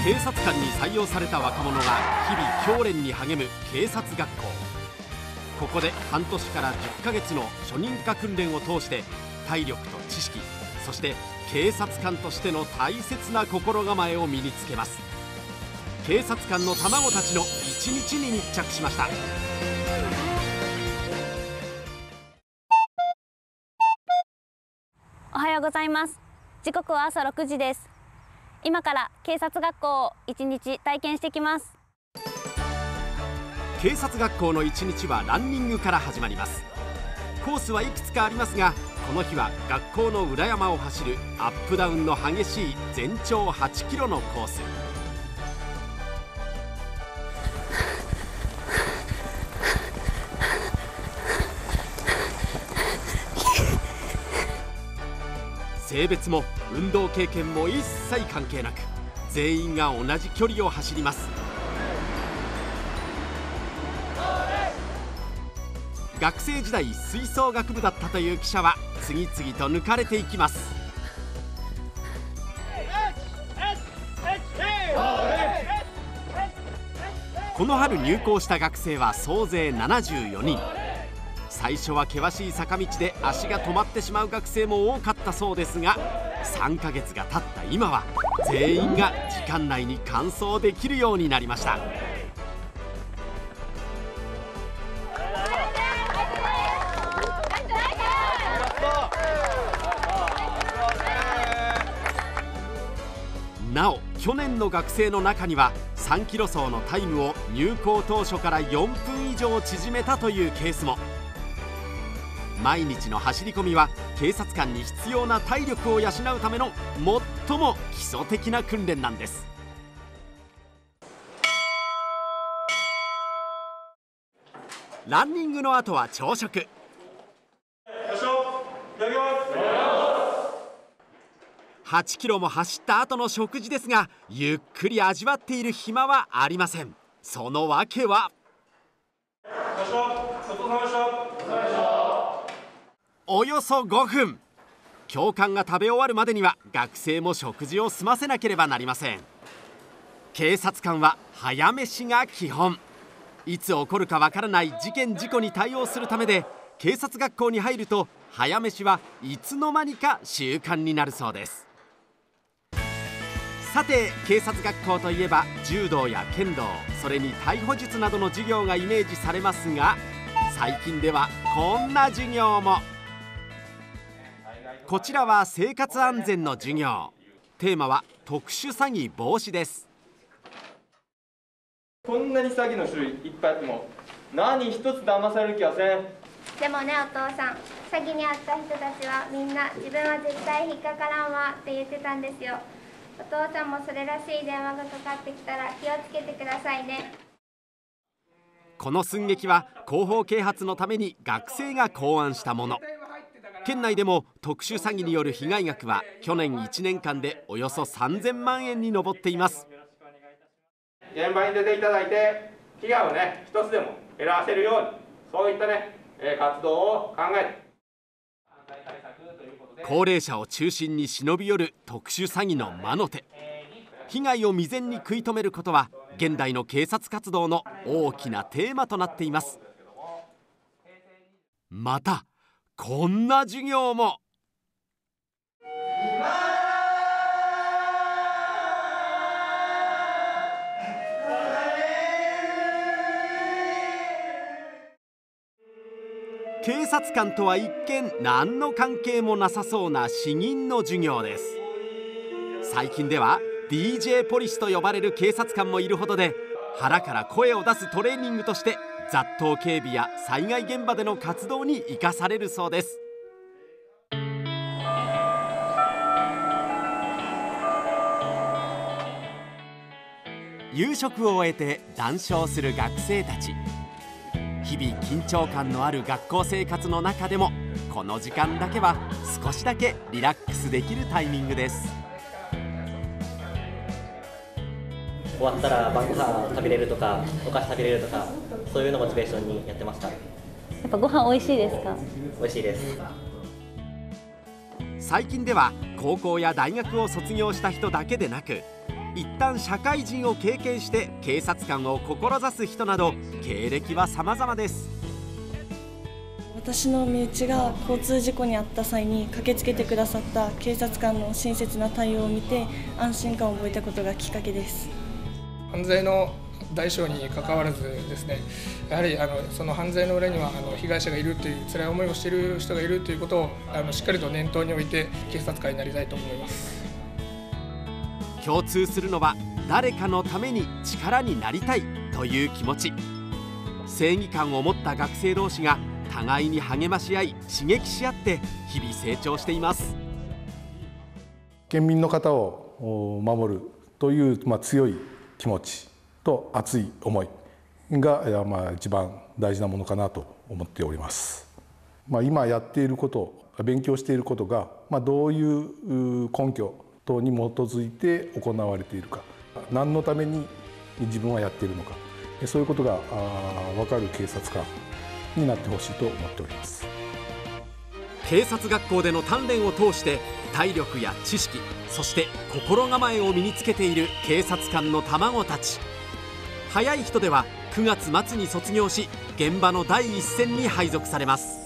警察官に採用された若者が日々教練に励む警察学校。ここで半年から10ヶ月の初任科訓練を通して体力と知識、そして警察官としての大切な心構えを身につけます。警察官の卵たちの一日に密着しました。 おはようございます。時刻は朝6時です。今から警察学校を1日体験してきます。 警察学校の1日はランニングから始まります。コースはいくつかありますが、この日は学校の裏山を走るアップダウンの激しい全長8キロのコース。性別も運動経験も一切関係なく、全員が同じ距離を走ります。学生時代吹奏楽部だったという記者は次々と抜かれていきます。この春入校した学生は総勢74人。最初は険しい坂道で足が止まってしまう学生も多かったそうですが、3ヶ月が経った今は全員が時間内に完走できるようになりました。なお、去年の学生の中には3キロ走のタイムを入校当初から4分以上縮めたというケースも。毎日の走り込みは警察官に必要な体力を養うための最も基礎的な訓練なんです。ランニングの後は朝食。8キロも走った後の食事ですが、ゆっくり味わっている暇はありません。その訳は、およそ5分。教官が食べ終わるまでには学生も食事を済ませなければなりません。警察官は早飯が基本。いつ起こるかわからない事件事故に対応するためで、警察学校に入ると早飯はいつの間にか習慣になるそうです。さて、警察学校といえば柔道や剣道、それに逮捕術などの授業がイメージされますが、最近ではこんな授業も。こちらは生活安全の授業。テーマは特殊詐欺防止です。 こんなに詐欺の種類いっぱいあっても何一つ騙される気はせん。 でもね、お父さん、詐欺に遭った人たちはみんな自分は絶対引っかからんわって言ってたんですよ。お父さんもそれらしい電話がかかってきたら気をつけてくださいね。 この寸劇は広報啓発のために学生が考案したもの。県内でも特殊詐欺による被害額は去年1年間でおよそ3000万円に上っています。 現場に出ていただいて、被害をね、一つでも減らせるように、そういったね、活動を考えて。 高齢者を中心に忍び寄る特殊詐欺の魔の手。被害を未然に食い止めることは現代の警察活動の大きなテーマとなっています。またこんな授業も。警察官とは一見何の関係もなさそうな詩吟の授業です。最近では DJ ポリスと呼ばれる警察官もいるほどで、腹から声を出すトレーニングとして雑踏警備や災害現場での活動に生かされるそうです。夕食を終えて談笑する学生たち。日々緊張感のある学校生活の中でも、この時間だけは少しだけリラックスできるタイミングです。 終わったら晩ご飯食べれるとか、お菓子食べれるとか、そういうのをモチベーションにやってました。 やっぱご飯美味しいですか？ 美味しいです。 最近では高校や大学を卒業した人だけでなく、 一旦社会人を経験して警察官を志す人など経歴は様々です。 私の身内が交通事故に遭った際に駆けつけてくださった警察官の親切な対応を見て安心感を覚えたことがきっかけです。 犯罪の代償に関わらずですね、やはりその犯罪の裏には被害者がいるという辛い思いをしている人がいるということをしっかりと念頭に置いて警察官になりたいと思います。 共通するのは誰かのために力になりたいという気持ち。正義感を持った学生同士が互いに励まし合い刺激し合って日々成長しています。 県民の方を守るという、強い気持ちと熱い思いが、一番大事なものかなと思っております。今やっていること、勉強していることが、どういう根拠等に基づいて行われているか、何のために自分はやっているのか、そういうことが分かる警察官になってほしいと思っております。 警察学校での鍛錬を通して体力や知識、そして心構えを身につけている警察官の卵たち。早い人では9月末に卒業し、現場の第一線に配属されます。